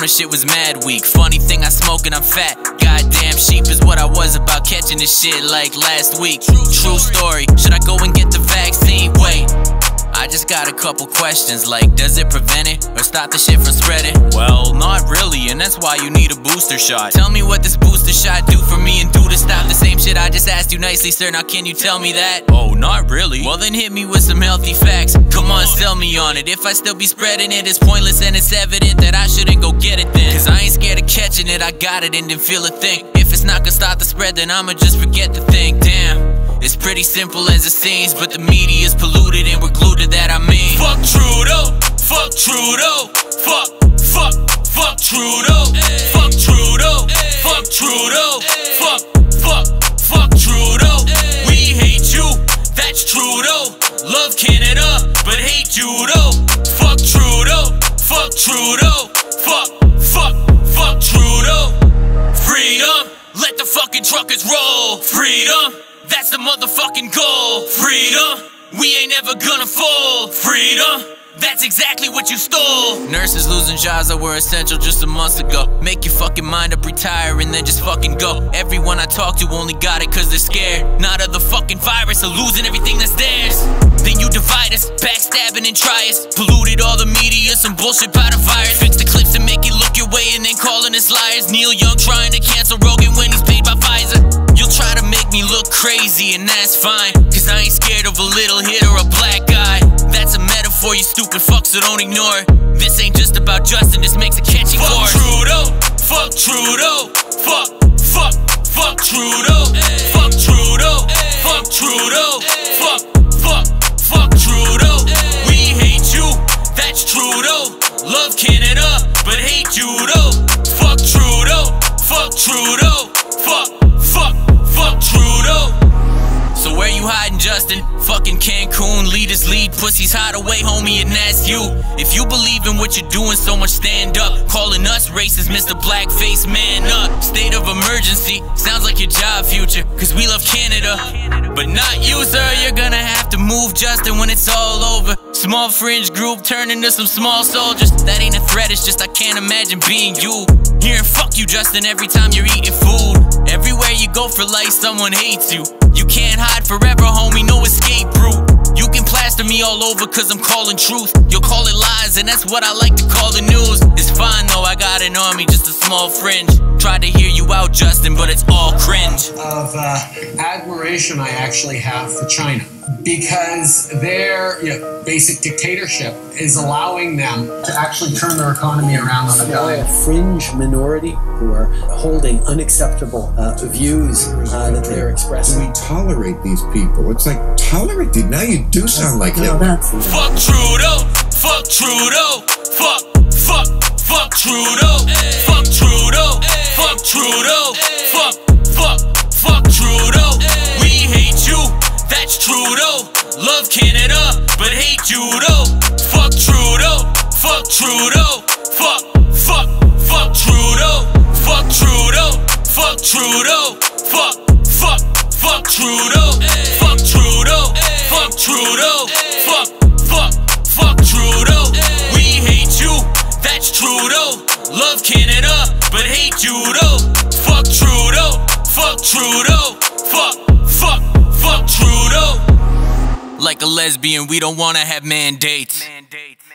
shit was mad weak. Funny thing, I smoke and I'm fat. Goddamn sheep is what I was about catching this shit like last week. True story. Should I go and get the vaccine? Wait, I just got a couple questions like, does it prevent it or stop the shit from spreading? Well, not really, and that's why you need a booster shot. Tell me what this booster shot do for me and do to stop the same shit I just asked you nicely, sir. Now can you tell me that? Oh, not really? Well then hit me with some healthy facts. Come on, sell me on it. If I still be spreading it, it's pointless and it's evident that I shouldn't go get it then. Cause I ain't scared of catching it, I got it and didn't feel a thing. If it's not gonna stop the spread, then I'ma just forget the thing. Damn. It's pretty simple as it seems, but the media's polluted and we're glued to that, I mean. Fuck Trudeau, fuck Trudeau, fuck Trudeau, fuck Trudeau, fuck Trudeau, fuck Trudeau. We hate you, that's Trudeau. Love Canada, but hate judo. Fuck Trudeau, fuck Trudeau, fuck Trudeau. Freedom, let the fucking truckers roll. Freedom, that's the motherfucking goal. Freedom, we ain't ever gonna fall. Freedom, that's exactly what you stole. Nurses losing jobs that were essential just a month ago. Make your fucking mind up, retire, and then just fucking go. Everyone I talk to only got it cause they're scared, not of the fucking virus or losing everything that's theirs. Then you divide us, backstabbing and try us. Polluted all the media, some bullshit about a virus. Fix the clips and make it look your way and then calling us liars. Neil Young trying to cancel Rogan when he's paid by Pfizer. You'll try to make me look crazy and that's fine, cause I ain't scared of a little hit or a black guy. That's a metaphor, you stupid fucks, so don't ignore it. This ain't just about Justin, this makes a catchy chorus. Fuck Trudeau, fuck Trudeau, fuck Trudeau, fuck Trudeau, fuck Trudeau. We hate you, that's Trudeau. Love Canada, but hate judo. Fuck Trudeau, fuck Trudeau, fuck Trudeau. So where you hiding, Justin? Fucking Cancun, leaders lead, pussies hide away, homie, and that's you. If you believe in what you're doing, so much stand up. Calling us racist, Mr. Blackface, man up. State of emergency, sounds like your job future, cause we love Canada, but not you, sir. You're gonna have to move, Justin, when it's all over. Small fringe group turn into some small soldiers. That ain't a threat, it's just I can't imagine being you. Hearing fuck you, Justin, every time you're eating food. Everywhere you go for life, someone hates you. You can't hide forever, homie, no escape route. You can plaster me all over cause I'm calling truth. You'll call it lies and that's what I like to call the news. It's fine though, I got an army, just a small fringe. Tried to hear you out, Justin, but it's all cringe. Of admiration I actually have for China, because their basic dictatorship is allowing them to actually turn their economy around on a dime. A fringe minority who are holding unacceptable views that they're expressing. We tolerate these people. It's like, tolerate these? Now you do sound like him. Fuck Trudeau, fuck Trudeau, fuck Trudeau, fuck Trudeau, fuck Trudeau, fuck Trudeau. We hate you, that's Trudeau. Love Canada, but hate judo. Fuck Trudeau, fuck Trudeau, fuck Trudeau, fuck Trudeau, fuck Trudeau, fuck Trudeau, fuck Trudeau, fuck Trudeau, fuck Trudeau. We hate you, that's Trudeau. Love Canada, but hate judo. Fuck Trudeau, fuck Trudeau, fuck Trudeau. Like a lesbian, we don't wanna have mandates.